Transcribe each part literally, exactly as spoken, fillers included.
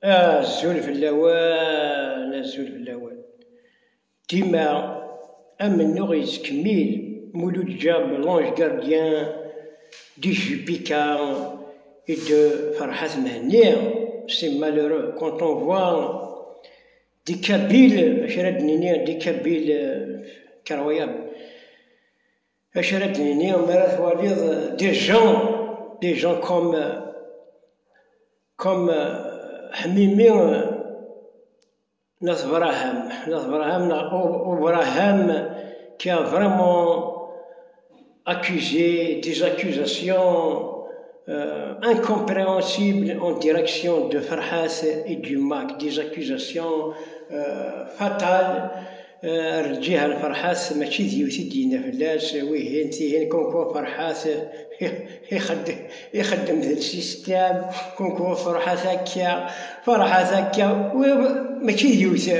آه الزول في اللوان الزول في اللوان ديما أمنو غيتكمل مولود جاب لونج غارديان دي جوبيكا et de Farhat Mahnia. C'est malheureux quand on voit des Kabyles, des Kabyles incroyables, des gens, des gens comme comme Hamimi Nasbraham, Nasbraham Obraham qui a vraiment accusé des accusations Euh, incompréhensibles en direction de Farhas et du M A C, des accusations euh, fatales. رجيها الفرحاس ماشي ديوتي دينا فلاش ويهين تيهين كونكو فرحاس يخدم يخدم ذا السيستم كونكو فرحاس هكا فرحاس هكا ماشي ديوتي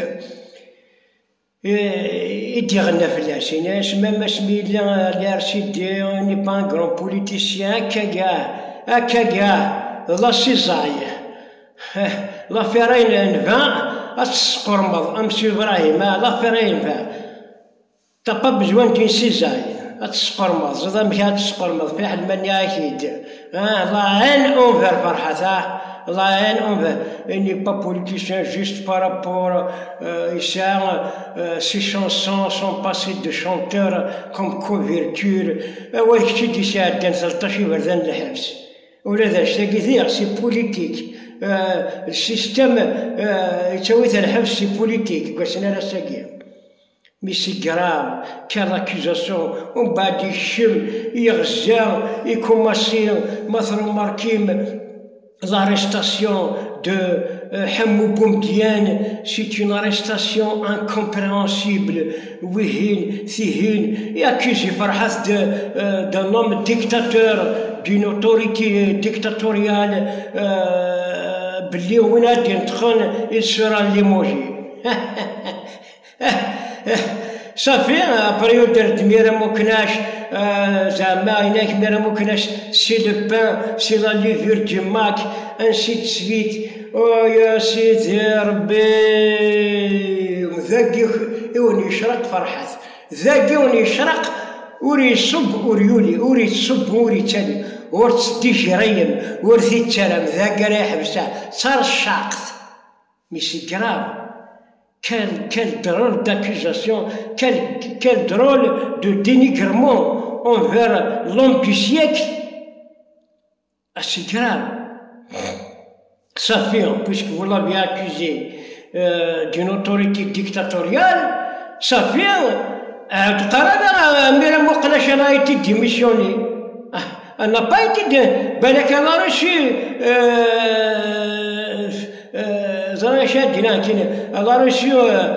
يدي غنا فلاش ناش ما سميلا لارشيدي ني با ان غران بوليتيسيان هكا كاع هكا كاع لا سيزاي لا فيرين نفا أتسقرمض أمسي إبراهيم لا فيرين نفا تا با بزوان دين سيزاي أتسقرمض زاد مشى أتسقرمض في حد من أكيد الله ان أونفر فرحة الله ان أونفر إني با بوليتيسيان جوست بارابور إيسان سي شانسون سون باسي دو شونتور كوم كوفيرتور واش تيدي ساعدان سلطاشي بردان الحبس ولا ذا شتاكي سي بوليتيك السيستم يسوي الحبس سي بوليتيك كوسنا راساكي مي سي كراف كان لاكيزاسيون ومن بعد يشم يغزا يكوماسي مثلا ماركيم l'arrestation de euh, Hamou Boumdiane, c'est une arrestation incompréhensible. Wihin, Sihin, et accusé Farhas de, euh, d'un homme dictateur, d'une autorité dictatoriale. Bli Winad Yentron, il sera limogé. Ça fait un période de Miramoknash, Zama, Miramoknash, c'est le pain, c'est la levure du mac, ainsi de suite. Oh, ya Sidi Rabbi, ذاقي وني يشرق فرحات، ذاقي وني يشرق وري يصب وري يولي، وري تصب وري تالي، وري تصدي جريم، ورثي تلم، ذاقي راه يحبسها، صار الشاقط، مي سي كراف. Quel, quel drôle d'accusation, quel, quel drôle de dénigrement envers l'homme du siècle. Assez grave. Ça fait, puisque vous l'avez accusé euh, d'une autorité dictatoriale, ça fait, Myriam Mokhlash a été démissionnée. Elle n'a pas été démissionnée. Ben, elle a reçu. Euh, euh, elle a reçu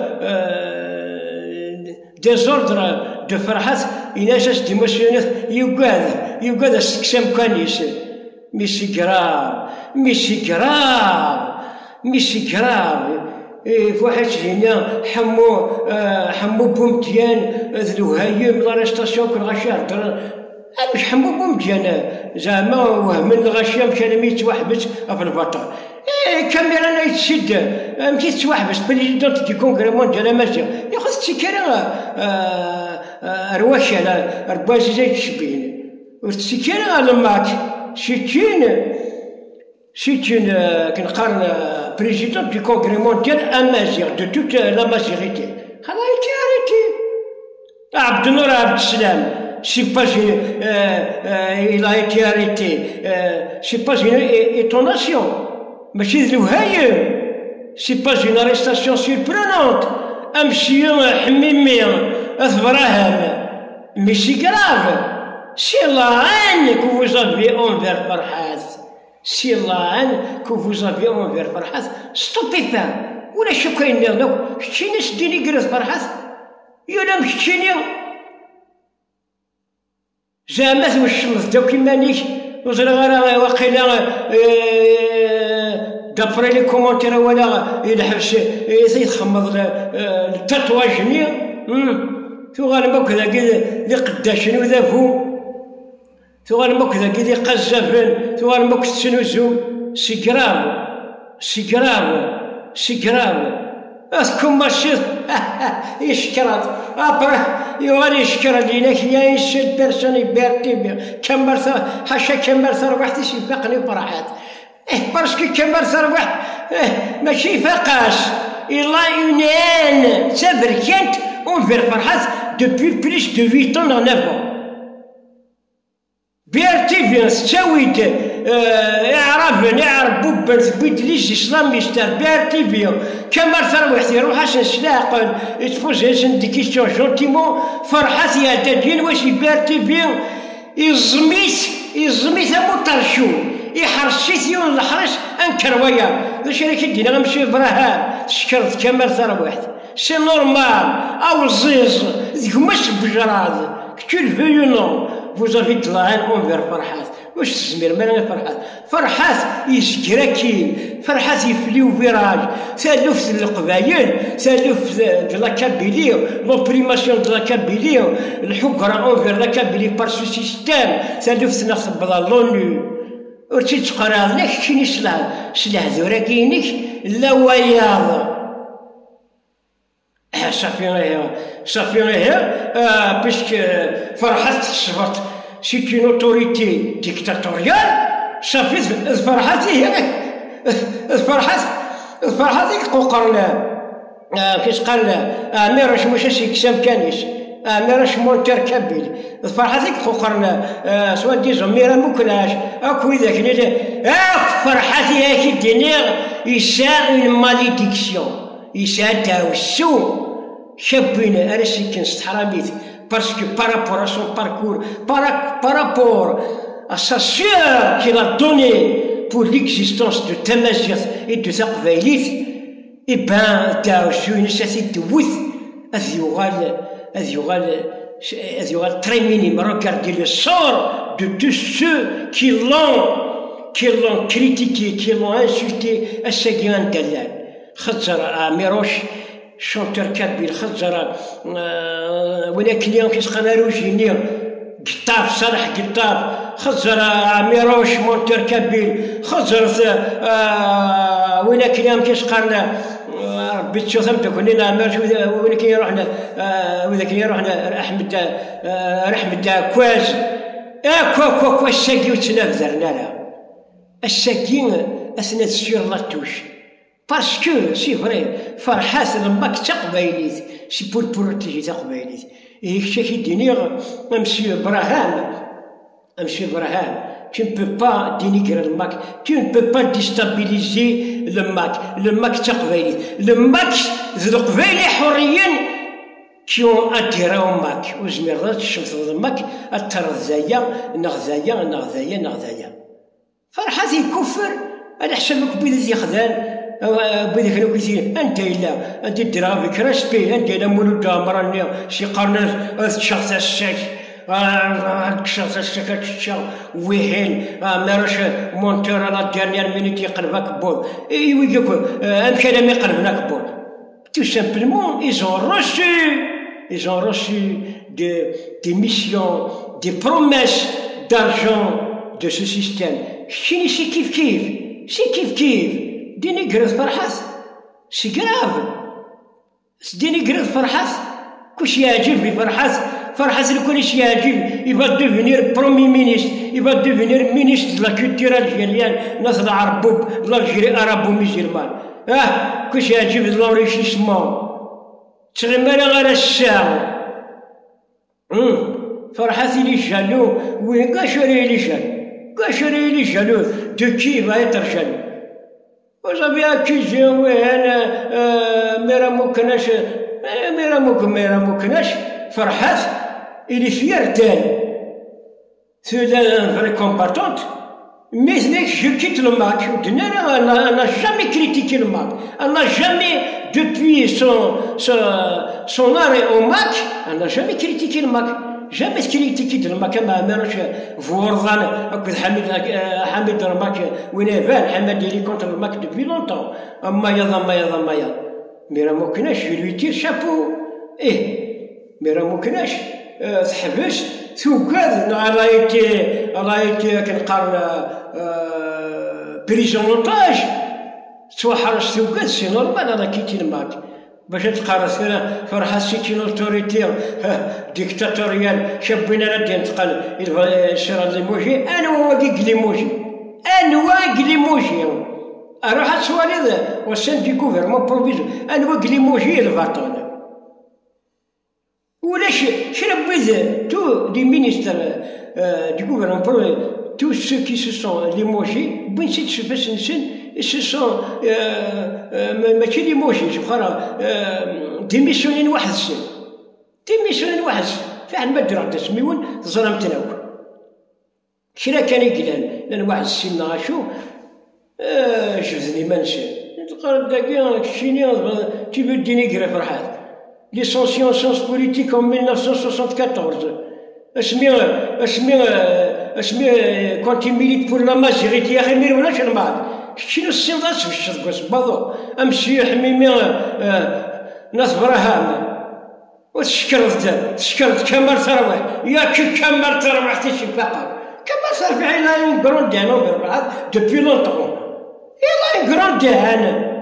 des ordres de Farhat, il a juste démissionné, il y a six canis. Mais c'est grave, mais c'est grave, mais c'est grave. Et واحد هنا حمو حمو بومديان ذلوهايم l'arrestation كل غشار مش حمو بومديان زعما وهم الغشيه مشى لما يتوحبس في البطل. كاميرا انا يتشد مشي تتوحبس بريزيدونت دي كونغريمون ديال ماشي ياخذ السكينه رواشه على رباجي زي الشبين والسكينه على الماك شيتين شيتين كنقارن بريزيدونت دي كونغريمون ديال امازيغ دو توت لا ماجوريتي هذا يتياريتي عبد النور عبد السلام. Je ne sais pas si euh, euh, il a été arrêté. Euh, je ne sais pas une étonnation. Mais ce n'est pas une arrestation surprenante. Un monsieur Hamimi, Athbraham. Mais c'est grave. C'est la haine que vous avez envers Farhat. C'est la haine que vous avez envers Farhat. Stupéfiant. Ou la choquée, non? Je suis né de dénigrer Farhat. Il y a un chien. زعما توشمت داك كيمانيك وزرا غير واقيلا دابري لي كومونتير ولا يلحبس يتخمض التاتواجني تو غالبا كذا كي قداشن وذافو تو غالبا كذا كي قزافن تو غالبا كتسنوزو سي كراف سي كراف سي كراف اسكم ماشي يشكرات ابرا يوالي يشكر لينا يا يشد بيرسون يبرتي كمل حاشا كمل ثروحتي سيبقني فرحات إيه باسكو كمل ثروح إيه ماشي فقاش إلا يونان سابركانت اون فير فرحات دوبوي بليس دو huit ans en avant بيرتي فين ستاويد يعرف يعرف بوبن ثبيت ليش اسلام يستار بيرتي فيو كمال ثروحتي يروح عشان سلاقل يتفوز دي كيستيون جونتيمون فرحتي يا دادين واش بيرتي فيو يزميت يزميت ابو طرشون يحرشيت يون الحرش انكرويا واش راك دينا غنمشي ابراهام شكرت كمال ثروحتي سي نورمال او زيز ديكماش بجراد كتير فيو نو vous avez de la haine envers فرحات واش تزمير مالا فرحات فرحات يسكراكين فرحات يفليو فيراج سالوف القبايل سالوف دو لا كابيليو لوبريماسيون دو لا كابيليو الحكرة انفير لا كابيلي بار سو سيستيم سالوف نخبض لونو ورتي تقرا لك شني سلاح سلاح ذورا كاينك لا وياض صافي غير صافي غير باسكو فرحات صفات سيت اون اوتوريتي ديكتاتوريال صافي فرحات هي فرحات فرحات قوقرنا كيش قال ميراش ماشي شي كسام كانيش ميراش مونتير كابيل فرحات قوقرنا سوا ديزون ميرا مكناش اكو ذاك اك فرحات يا كي دينير يسا اون ماليديكسيون يسا تاو السوء شابين انا سكن استحراميت باسكو بارابور ا سون باركور par rapport à sa sœur qu'il a donnée pour l'existence de Tamazight et de Taqbaylit, et ben تاو السوء نساتي دوث اذ يغال اذ يغال اذ يغال très minime. Regardez le sort de tous ceux qui l'ont qui l'ont critiqué, qui l'ont insulté à Seguin Dallal. خزر ميروش شونتر كابيل خزر ولكن اليوم كيسقنا روجيني قطاف صالح قطاف خزر ميروش مونتر كابيل خزرت ولكن اليوم كيسقنا ربي تشوف تكون لنا مارش ولكن يروحنا ولكن يروحنا احمد رحمد كواز كوا كوا كوا الساكي وتنافذرنا لا الساكي اثناء السير لاتوش باسكو سي فري فرحات لماك تقبايليت سي بور بروتيجي تقبايليت اي كي دينيغ مسيو ابراهام مسيو ابراهام tu ne peux pas dénigrer le M A C, tu ne peux pas déstabiliser le M A C, le M A C تقبايلي le M A C ذو قبايلي حريين qui ont adhéré au M A C وزمير تشوف le M A C الترزايا نغزايا نغزايا نغزايا فرحات يكفر على حسب كبيدة يخذان بيدك لو كيسي انت الا انت ديرها بك راسبي انت الا مولود مراني شي قرن الشخص الشك الشخص الشك تشا ويهين ماراش مونتور على ديرنيير مينيت يقلبك بول اي ويجيك امكان ما يقلبناك بول تو سامبلومون ils ont reçu ils ont reçu des des missions des promesses d'argent de ce système شنو شي كيف كيف شي كيف كيف ديني قرث فرحات سي كراف ديني قرث فرحات كلشي يعجبني فرحات فرحات لو كلشي يعجب يبغى ديفينير برومي مينيستر يبغى ديفينير مينيستر لا كولتور الجيريان ناس العرب لالجيري عرب ومسلمان اه كلشي يعجب لونريشيسمون تغمر غير الساعه فرحات لي جالو وين كاشري لي جالو كاشري لي جالو دو كي va être jaloux. J'avais accusé وين ميرا مكناش ميرا مك ميرا مكناش فرحات اللي فير تاني c'est un vrai combattante mais je quitte le M A C. Elle n'a jamais critiqué le M A C. Elle n'a jamais depuis son son son arrêt au M A C elle n'a jamais critiqué le M A C. jamais critiqué le M A C كما ماراش فورضان هكا حميد حميد le M A C وين يبان حمد اللي كونتر le M A C depuis longtemps. اما يضا ما يضا ما يضا مي راه مكناش je lui tire chapeau ايه مي راه مكناش تحبس توكاد راه ايتي راه ايتي كنقارن بريزون اوتاج توحرش توقد سي نورمال هذا كيتي الماك باش تقارن هنا فرحة سيتين اوتوريتي ديكتاتوريال شابين على الدين تقال شرا ليموجي انا واقي ليموجي انا واقي ليموجي اروح السوالي وسان دي غوفرمون بروفيزور انا واقي ليموجي الباطون ولاش شنو بغيت تو دي مينيستر دي غوفرمون بروفيزور tous ceux qui se sont limogés بين سيت شباش نسن se sont ماشي ليموجي جو خرا ديميسيونين واحد السن ديميسيونين واحد السن فعلا ما درا تسميون ظلمتنا شرا كان يقلان لان واحد السن غاشو جبدني ما نسى تقرا داكيا كشيني تيبو ديني كرا فرحات ليسونسيون سيونس بوليتيك en mille neuf cent soixante-quatorze اسمي اسمي اسمي كنت ميليت بور لا ماجوريتي يا اخي مير ولا شنو بعد شنو السينطاس في الشرق بابا امشي حميمي ناس براهام وتشكرت تشكرت كمال تروح يا كي كمال تروح تيشي باقا كمال صار في عين كروند ديالو بعد دوبي لونطون إلا ان كروند ديال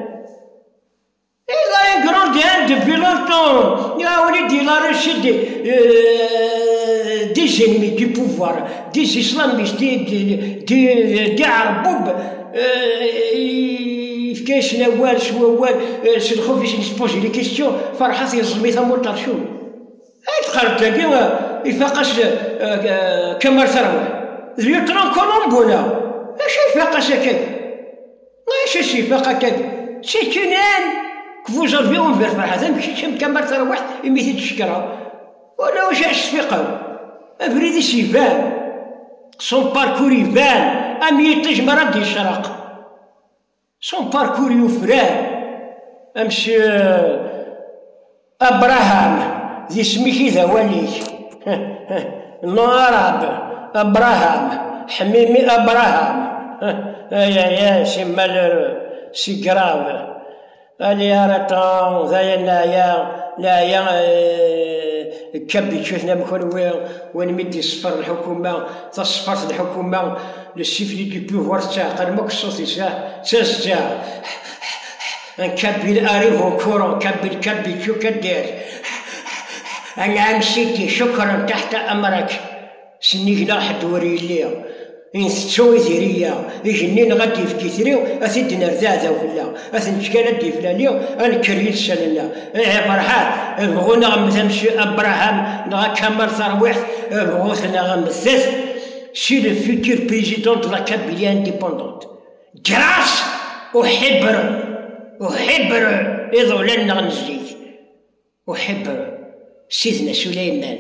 إلا ان كروند ديال دوبي لونطون يا وليدي لا رشيد des ennemis du pouvoir, des islamistes, des, des, des arabes, كاش نوال شو وال سي الخوف باش نسبوزي لي كيستيون فرحات يزمي ثم طرشو هاي تقارب تلاقي يفاقش كمال ثروه ليوترون كولومبونا اش يفاقش هكاك اش اش يفاق هكاك سي كونان كفو جافي اونفير فرحات ماشي كمال ثروه واحد يميتي تشكرها ولا واش يفيقوا افريدي سيبان سون باركور يبان اميتج مرض دي الشرق سون باركور يفران امشي ابراهام ذي سميكي ذا وليك نارب ابراهام حميمي ابراهام يا يا سمال سي كراف الي راه ذا لا يا لا يا كبي شفنا مكون وين مدي صفر الحكومه تصفرت الحكومه لو سيفلي دو بوفوار تاع قال ماك صوتي تاع تاع ان كبي اريفو كورون كبي كبي شو كدير انا مشيتي شكرا تحت امرك سنيك لاحد وري لي إن تسوي ذرية يجنين غادي في كثيريو أثيد نرزازة ولا أثن شكال دي فلانيو أنا كريل سنلا إيه فرحات بغونا غمثمشي أبراهام نغا كمال ثروح بغوثنا غمثث سي لو فيتور بريزيدون دو لا كابيليا انديبوندونت جراس أحبر أحبر إذا لنا غنزيد أحبر سيدنا سليمان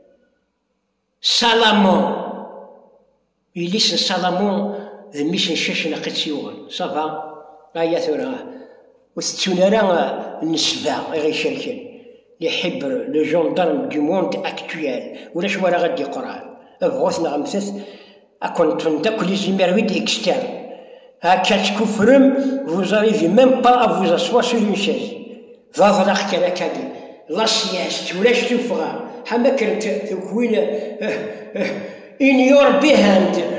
سلامون يليس سالامون ذميش نشاش ناقد سيوغل صافا هيا ثورة وستون راه النسبة غير شركة لي حبر لو جوندارم دو موند اكتويال ولاش ورا غادي قران بغوثنا غمثث اكون تندك لي زيميرويد اكستيرن هاكا تكفرم vous arrivez même pas à vous asseoir sur une chaise فاضلق كان كادي لا سياست ولاش تفغى حما كانت تكوين in your behind